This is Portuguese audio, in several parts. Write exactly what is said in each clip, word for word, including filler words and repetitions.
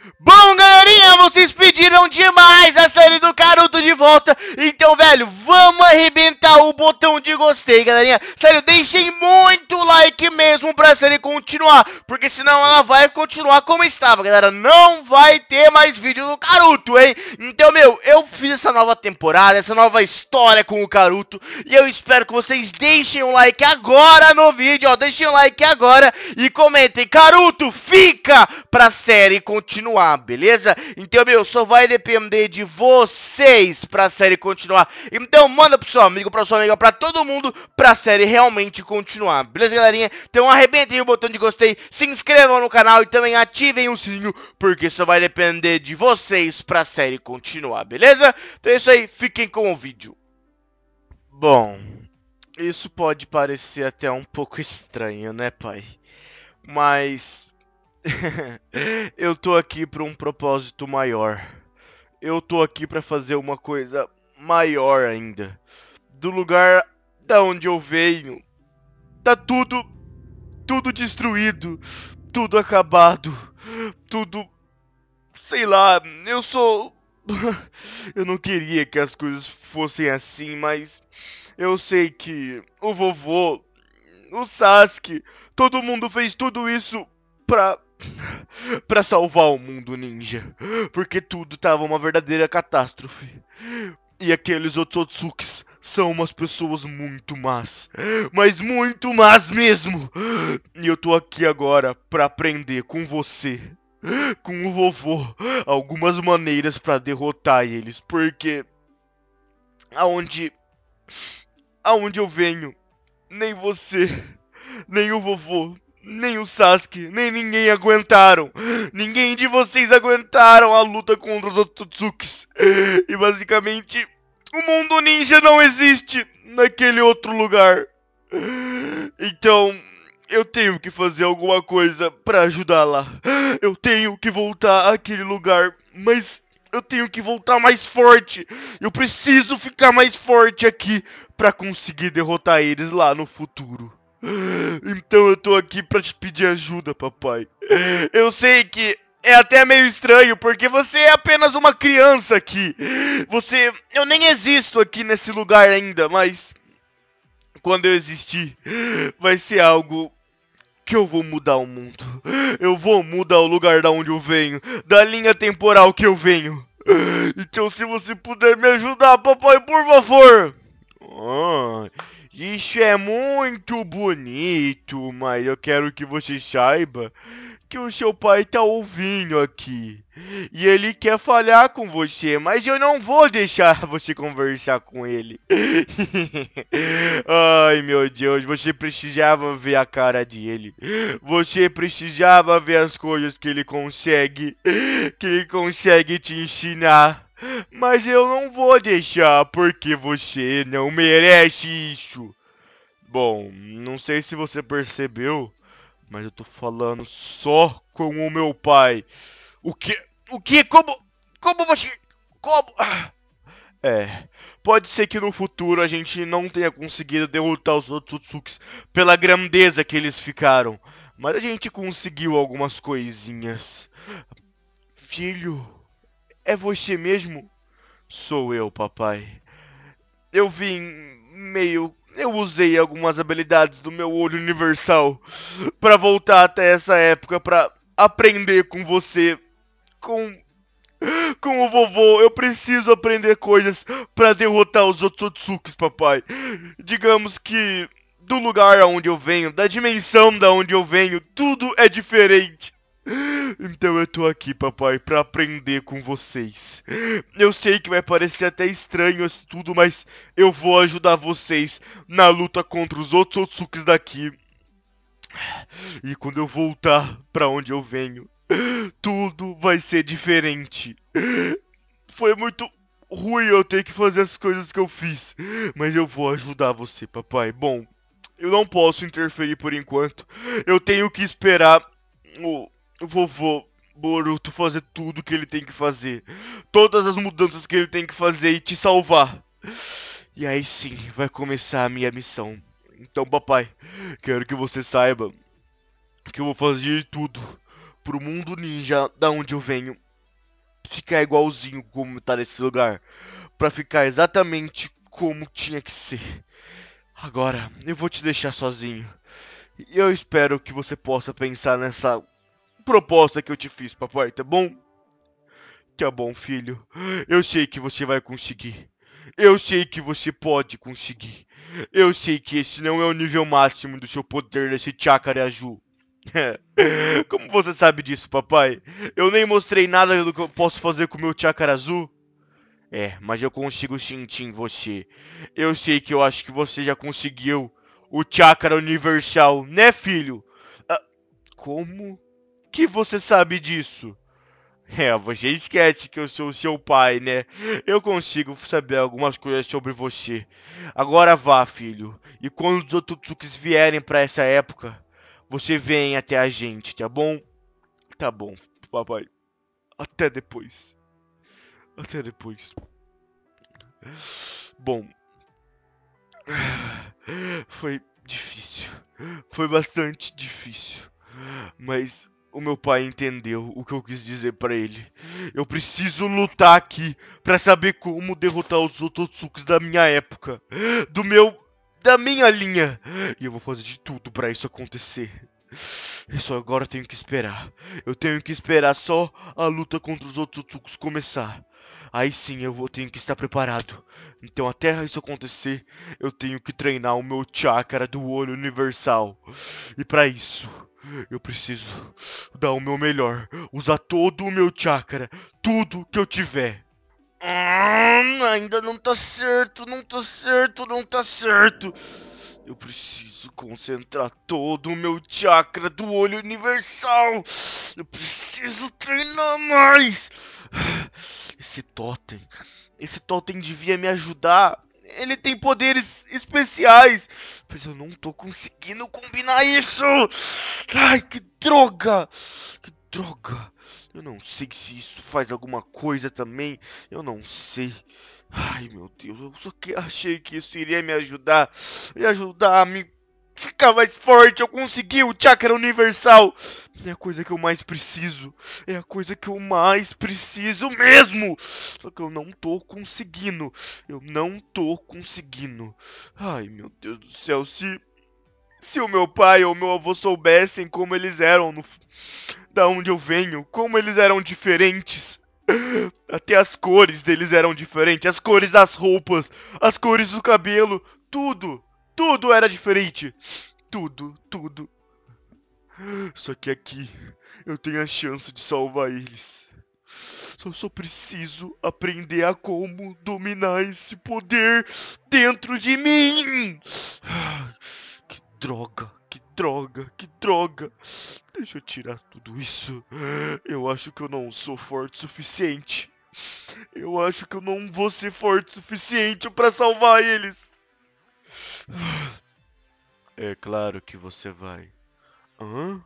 Bom, galerinha, vocês pediram demais a série do Naruto de volta. Então, velho, vamos arrebentar o botão de gostei, galerinha. Sério, deixem muito like mesmo pra série continuar, porque senão ela vai continuar como estava, galera. Não vai ter mais vídeo do Naruto, hein? Então, meu, eu fiz essa nova temporada, essa nova história com o Naruto, e eu espero que vocês deixem um like agora no vídeo, ó. Deixem um like agora e comentem: Naruto, fica pra série continuar, beleza? Então, meu, só vai depender de vocês pra série continuar. Então, manda pro seu amigo, pra sua amiga, pra todo mundo, pra série realmente continuar, beleza, galerinha? Então, arrebentem o botão de gostei, se inscrevam no canal e também ativem o sininho, porque só vai depender de vocês pra série continuar, beleza? Então é isso aí, fiquem com o vídeo. Bom, isso pode parecer até um pouco estranho, né, pai? Mas eu tô aqui para um propósito maior. Eu tô aqui para fazer uma coisa maior ainda. Do lugar da onde eu venho, tá tudo, tudo destruído, tudo acabado, tudo, sei lá, eu sou... Eu não queria que as coisas fossem assim, mas eu sei que o vovô, o Sasuke, todo mundo fez tudo isso pra... pra salvar o mundo ninja, porque tudo tava uma verdadeira catástrofe. E aqueles Otsutsukis são umas pessoas muito más, mas muito más mesmo. E eu tô aqui agora pra aprender com você, com o vovô, algumas maneiras pra derrotar eles, porque aonde aonde eu venho, nem você, nem o vovô, nem o Sasuke, nem ninguém aguentaram. Ninguém de vocês aguentaram a luta contra os Otsutsuki. E basicamente, o mundo ninja não existe naquele outro lugar. Então, eu tenho que fazer alguma coisa pra ajudar lá. Eu tenho que voltar àquele lugar, mas eu tenho que voltar mais forte. Eu preciso ficar mais forte aqui pra conseguir derrotar eles lá no futuro. Então eu tô aqui pra te pedir ajuda, papai. Eu sei que é até meio estranho, porque você é apenas uma criança aqui. Você... Eu nem existo aqui nesse lugar ainda, mas... Quando eu existir, vai ser algo que eu vou mudar o mundo. Eu vou mudar o lugar da onde eu venho, da linha temporal que eu venho. Então se você puder me ajudar, papai, por favor. Ah, isso é muito bonito, mas eu quero que você saiba que o seu pai tá ouvindo aqui. E ele quer falar com você, mas eu não vou deixar você conversar com ele. Ai, meu Deus, você precisava ver a cara dele. Você precisava ver as coisas que ele consegue, que ele consegue te ensinar. Mas eu não vou deixar, porque você não merece isso. Bom, não sei se você percebeu, mas eu tô falando só com o meu pai. O que? O que? Como? Como você... Como? É, pode ser que no futuro a gente não tenha conseguido derrotar os Otsutsukis pela grandeza que eles ficaram. Mas a gente conseguiu algumas coisinhas. Filho, é você mesmo? Sou eu, papai. Eu vim meio... Eu usei algumas habilidades do meu olho universal pra voltar até essa época, pra aprender com você, com... Com o vovô. Eu preciso aprender coisas pra derrotar os Otsutsukis, papai. Digamos que do lugar aonde eu venho, da dimensão da onde eu venho, tudo é diferente. Então eu tô aqui, papai, pra aprender com vocês. Eu sei que vai parecer até estranho isso tudo, mas eu vou ajudar vocês na luta contra os outros Otsukis daqui. E quando eu voltar pra onde eu venho, tudo vai ser diferente. Foi muito ruim eu ter que fazer as coisas que eu fiz, mas eu vou ajudar você, papai. Bom, eu não posso interferir por enquanto. Eu tenho que esperar o... o vovô Boruto fazer tudo que ele tem que fazer. Todas as mudanças que ele tem que fazer e te salvar. E aí sim, vai começar a minha missão. Então, papai, quero que você saiba que eu vou fazer tudo pro mundo ninja da onde eu venho ficar igualzinho como tá nesse lugar. Pra ficar exatamente como tinha que ser. Agora, eu vou te deixar sozinho. E eu espero que você possa pensar nessa proposta que eu te fiz, papai, tá bom? Tá bom, filho. Eu sei que você vai conseguir. Eu sei que você pode conseguir. Eu sei que esse não é o nível máximo do seu poder desse Chakra azul. Como você sabe disso, papai? Eu nem mostrei nada do que eu posso fazer com o meu Chakra azul. É, mas eu consigo sentir em você. Eu sei que eu acho que você já conseguiu o Chakra universal, né, filho? Ah, como que você sabe disso? É, você esquece que eu sou o seu pai, né? Eu consigo saber algumas coisas sobre você. Agora vá, filho. E quando os Ototsukis vierem pra essa época, você vem até a gente, tá bom? Tá bom, papai. Até depois. Até depois. Bom. Foi difícil. Foi bastante difícil. Mas o meu pai entendeu o que eu quis dizer pra ele. Eu preciso lutar aqui pra saber como derrotar os Ototsukis da minha época. Do meu... da minha linha. E eu vou fazer de tudo pra isso acontecer. Eu só agora tenho que esperar. Eu tenho que esperar só a luta contra os Ototsukis começar. Aí sim eu vou tenho que estar preparado. Então até isso acontecer, eu tenho que treinar o meu chakra do olho universal. E pra isso, eu preciso dar o meu melhor. Usar todo o meu chakra. Tudo que eu tiver. Hum, ainda não tá certo, não tá certo, não tá certo. Eu preciso concentrar todo o meu chakra do olho universal. Eu preciso treinar mais. Esse totem, esse totem devia me ajudar. Ele tem poderes especiais, mas eu não tô conseguindo combinar isso. Ai, que droga, que droga. Eu não sei se isso faz alguma coisa também. Eu não sei. Ai, meu Deus, eu só que achei que isso iria me ajudar. Me ajudar a me ficar mais forte. Eu consegui o Chakra Universal. É a coisa que eu mais preciso. É a coisa que eu mais preciso mesmo. Só que eu não tô conseguindo. Eu não tô conseguindo. Ai, meu Deus do céu. Se, se o meu pai ou meu avô soubessem como eles eram no, da onde eu venho. Como eles eram diferentes. Até as cores deles eram diferentes, as cores das roupas, as cores do cabelo, tudo, tudo era diferente. Tudo, tudo. Só que aqui eu tenho a chance de salvar eles. Só só preciso aprender a como dominar esse poder dentro de mim. Que droga, que droga, que droga. Deixa eu tirar tudo isso. Eu acho que eu não sou forte o suficiente. Eu acho que eu não vou ser forte o suficiente pra salvar eles. É claro que você vai. Hã?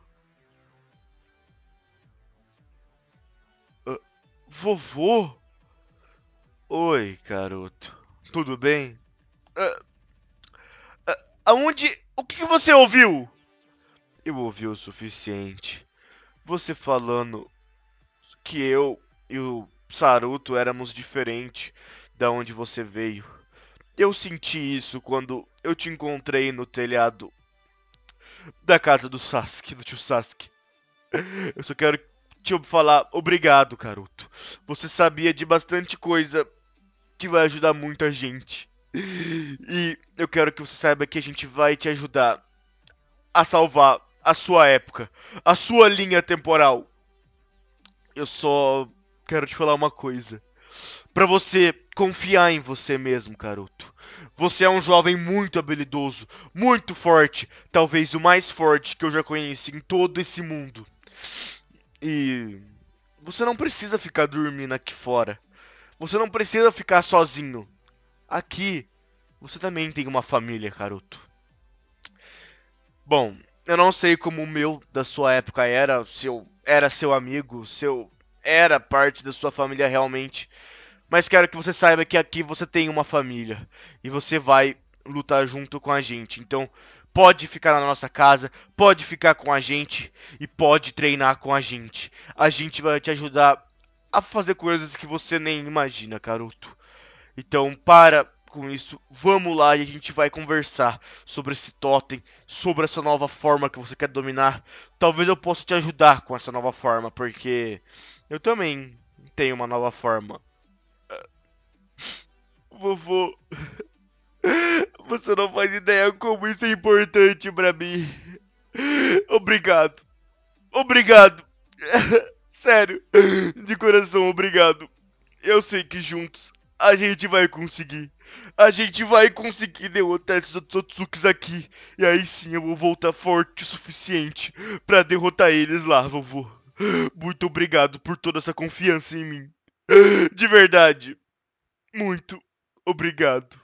Uh, vovô? Oi, garoto. Tudo bem? Uh, uh, aonde... O que você ouviu? Eu ouvi o suficiente. Você falando que eu e o Saruto éramos diferentes da onde você veio. Eu senti isso quando eu te encontrei no telhado da casa do Sasuke, do tio Sasuke. Eu só quero te falar obrigado, garoto. Você sabia de bastante coisa que vai ajudar muita gente. E eu quero que você saiba que a gente vai te ajudar a salvar a sua época, a sua linha temporal. Eu só quero te falar uma coisa. Pra você confiar em você mesmo, garoto. Você é um jovem muito habilidoso, muito forte, talvez o mais forte que eu já conheci em todo esse mundo. E você não precisa ficar dormindo aqui fora. Você não precisa ficar sozinho. Aqui, você também tem uma família, garoto. Bom, eu não sei como o meu da sua época era, se eu era seu amigo, se eu era parte da sua família realmente. Mas quero que você saiba que aqui você tem uma família. E você vai lutar junto com a gente. Então, pode ficar na nossa casa, pode ficar com a gente e pode treinar com a gente. A gente vai te ajudar a fazer coisas que você nem imagina, garoto. Então, para com isso, vamos lá e a gente vai conversar sobre esse totem, sobre essa nova forma que você quer dominar. Talvez eu possa te ajudar com essa nova forma, porque eu também tenho uma nova forma. Vovô, você não faz ideia como isso é importante pra mim. Obrigado. Obrigado. Sério, de coração, obrigado. Eu sei que juntos a gente vai conseguir. A gente vai conseguir derrotar esses outros Otsukis aqui. E aí sim eu vou voltar forte o suficiente pra derrotar eles lá, vovô. Muito obrigado por toda essa confiança em mim. De verdade. Muito obrigado.